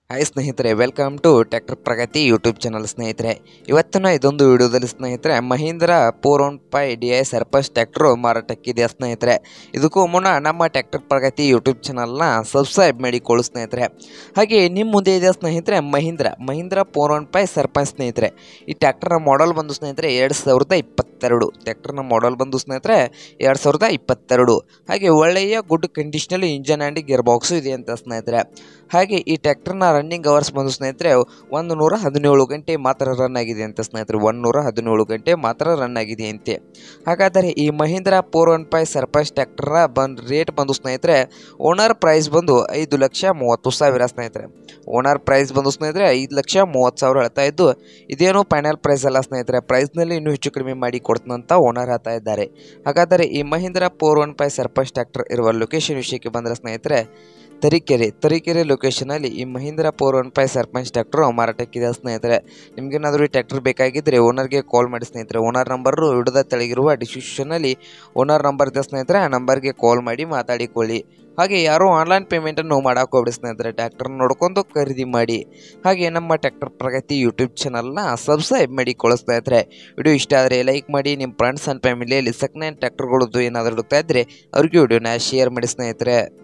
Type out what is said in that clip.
Hi ಸ್ನೇಹಿತರೆ, welcome to tractor Pragati YouTube channel. ಸ್ನೇಹಿತರೆ, ಇವತ್ತಿನ ಇದೊಂದು ವಿಡಿಯೋದಲ್ಲಿ ಸ್ನೇಹಿತರೆ ಮಹೀಂದ್ರ 415 DI ಸರ್ಪಸ್ ಟ್ರ್ಯಾಕ್ಟರ್ ಮಾರಾಟಕ್ಕಿದೆ ಸ್ನೇಹಿತರೆ. ಇದಕ್ಕೂ ಮುನ್ನ ನಮ್ಮ ಟ್ರ್ಯಾಕ್ಟರ್ ಪ್ರಗತಿ ಯೂಟ್ಯೂಬ್ ಚಾನಲ್ನ ಸಬ್ಸ್ಕ್ರೈಬ್ ಮಾಡಿಕೊಳ್ಳಿ ಸ್ನೇಹಿತರೆ. ಹಾಗೆ ನಿಮ್ಮ ಮುಂದೆ ಇದೆ ಸ್ನೇಹಿತರೆ ಮಹೀಂದ್ರ 415 ಸರ್ಪಸ್ ಸ್ನೇಹಿತರೆ. ಈ ಟ್ರ್ಯಾಕ್ಟರ್ನ ಮಾಡೆಲ್ ಬಂದು ಸ್ನೇಹಿತರೆ 2022. ಟ್ರ್ಯಾಕ್ಟರ್ನ ಮಾಡೆಲ್ ಬಂದು ಸ್ನೇಹಿತರೆ 2022. ಹಾಗೆ ಒಳ್ಳೆಯ ಗುಡ್ ಕಂಡೀಷನಲ್ಲಿ ಇಂಜನ್ ಆ್ಯಂಡ್ ಗೇರ್ ಬಾಕ್ಸು ಇದೆ ಅಂತ ಸ್ನೇಹಿತರೆ. ಹಾಗೆ ಈ ಟ್ರ್ಯಾಕ್ಟರ್ನ ರನ್ನಿಂಗ್ ಅವರ್ಸ್ ಬಂದು ಸ್ನೇಹಿತರೆ 117 ಗಂಟೆ ಮಾತ್ರ ರನ್ ಆಗಿದೆ ಅಂತ ಸ್ನೇಹಿತರೆ. 117 ಗಂಟೆ ಮಾತ್ರ ರನ್ ಆಗಿದೆ ಅಂತೆ. ಹಾಗಾದರೆ ಈ ಮಹೀಂದ್ರ 415 ಸರ್ಪಸ್ ಟ್ರ್ಯಾಕ್ಟರ್ನ ರೇಟ್ ಬಂದು ಸ್ನೇಹಿತರೆ ಓನರ್ ಪ್ರೈಸ್ ಬಂದು 5,30,000 ಸ್ನೇಹಿತರೆ. ಓನರ್ ಪ್ರೈಸ್ ಬಂದು ಸ್ನೇಹಿತರೆ 5,30,000 ಹೇಳ್ತಾ ಇದ್ದು, ಇದೇನು ಫೈನಲ್ ಪ್ರೈಸ್ ಅಲ್ಲ ಸ್ನೇಹಿತರೆ. ಪ್ರೈಸ್ನಲ್ಲಿ ಇನ್ನೂ ಹೆಚ್ಚು ಕಡಿಮೆ ಮಾಡಿ ಕೊಡ್ತಂತ ಓನರ್ ಹೇಳ್ತಾ ಇದ್ದಾರೆ. ಹಾಗಾದರೆ ಈ ಮಹೀಂದ್ರ 415 ಸರ್ಪಸ್ ಟ್ರ್ಯಾಕ್ಟರ್ ಇರುವ ಲೊಕೇಶನ್ ವಿಷಯಕ್ಕೆ ಬಂದರೆ ಸ್ನೇಹಿತರೆ ತರೀಕೆರೆ ಲೊಕೇಶನಲ್ಲಿ ಈ ಮಹೀಂದ್ರ 415 ಸರ್ಪಂಚ್ ಟ್ರ್ಯಾಕ್ಟರ್ ಮಾರಾಟಕ್ಕಿದೆ ಸ್ನೇಹಿತರೆ. ನಿಮಗೇನಾದರೂ ಈ ಟ್ರ್ಯಾಕ್ಟರ್ ಬೇಕಾಗಿದ್ದರೆ ಓನರ್ಗೆ ಕಾಲ್ ಮಾಡಿ ಸ್ನೇಹಿತರೆ. ಓನರ್ ನಂಬರು ವಿಡಿಯೋದ ತೆಳಗಿರುವ ಡಿಸ್ಕ್ರಿಪ್ಷನಲ್ಲಿ ಓನರ್ ನಂಬರ್ ಇದೆ ಸ್ನೇಹಿತರೆ. ಆ ನಂಬರ್ಗೆ ಕಾಲ್ ಮಾಡಿ ಮಾತಾಡಿಕೊಳ್ಳಿ. ಹಾಗೆ ಯಾರೂ ಆನ್ಲೈನ್ ಪೇಮೆಂಟನ್ನು ಮಾಡೋಕೆ ಹೋಗ್ಬಿಡಿ ಸ್ನೇಹಿತರೆ. ಟ್ರ್ಯಾಕ್ಟರ್ನ ನೋಡ್ಕೊಂಡು ಖರೀದಿ ಮಾಡಿ. ಹಾಗೆ ನಮ್ಮ ಟ್ರ್ಯಾಕ್ಟರ್ ಪ್ರಗತಿ ಯೂಟ್ಯೂಬ್ ಚಾನಲ್ನ ಸಬ್ಸ್ಕ್ರೈಬ್ ಮಾಡಿ ಸ್ನೇಹಿತರೆ. ವಿಡಿಯೋ ಇಷ್ಟ ಆದರೆ ಲೈಕ್ ಮಾಡಿ. ನಿಮ್ಮ ಫ್ರೆಂಡ್ಸ್ ಆ್ಯಂಡ್ ಫ್ಯಾಮಿಲಿಯಲ್ಲಿ ಸೆಕೆಂಡ್ ಹ್ಯಾಂಡ್ ಟ್ರ್ಯಾಕ್ಟರ್ಗಳದ್ದು ಏನಾದರೂ ಹುಡುಕ್ತಾ ಇದ್ದರೆ ಅವ್ರಿಗೆ ವಿಡಿಯೋನ ಶೇರ್ ಮಾಡಿ ಸ್ನೇಹಿತರೆ.